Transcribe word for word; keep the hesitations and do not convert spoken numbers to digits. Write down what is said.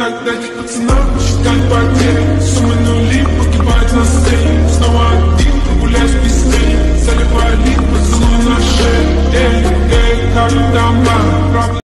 дать пацанам считать потери. Суммы нули погибать на сцене. Снова один, гуляй с песней. Заливай лик, поцелуй на шее. Эй, эй, как дома.